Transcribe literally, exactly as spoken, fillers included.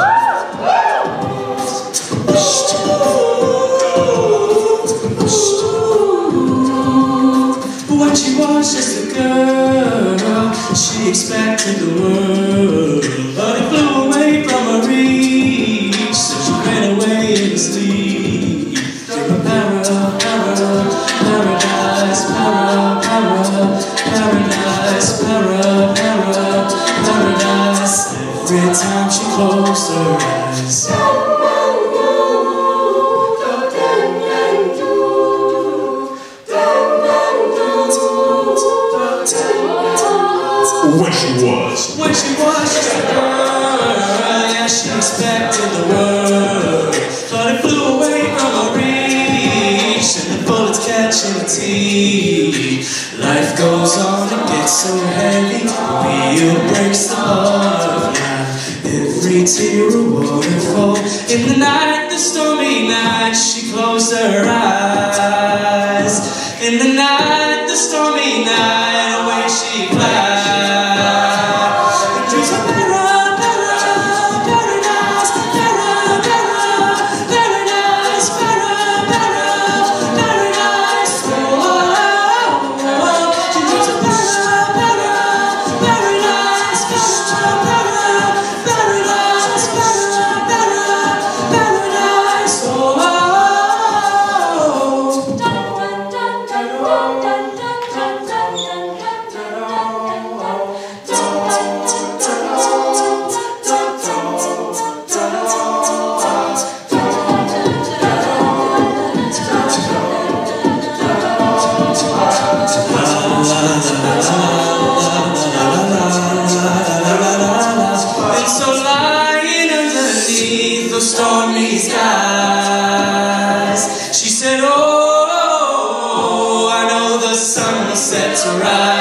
When she was just a girl, she expected the world, but it flew away from her reach, so she ran away in the sleep. To a para, para, paradise, para, para, paradise, para, para, paradise. Every time she closed her eyes. When she was When she was just a girl, yeah, she expected the world, but it flew away from her reach, and the bullets catching her teeth. Life goes on, it gets so heavy, the wheel breaks the heart. Yeah, every tear a waterfall. In the night, the stormy night, she closed her eyes. In the night, the stormy night, away she flies. Stormy skies, she said, oh, I know the sun will set to rise.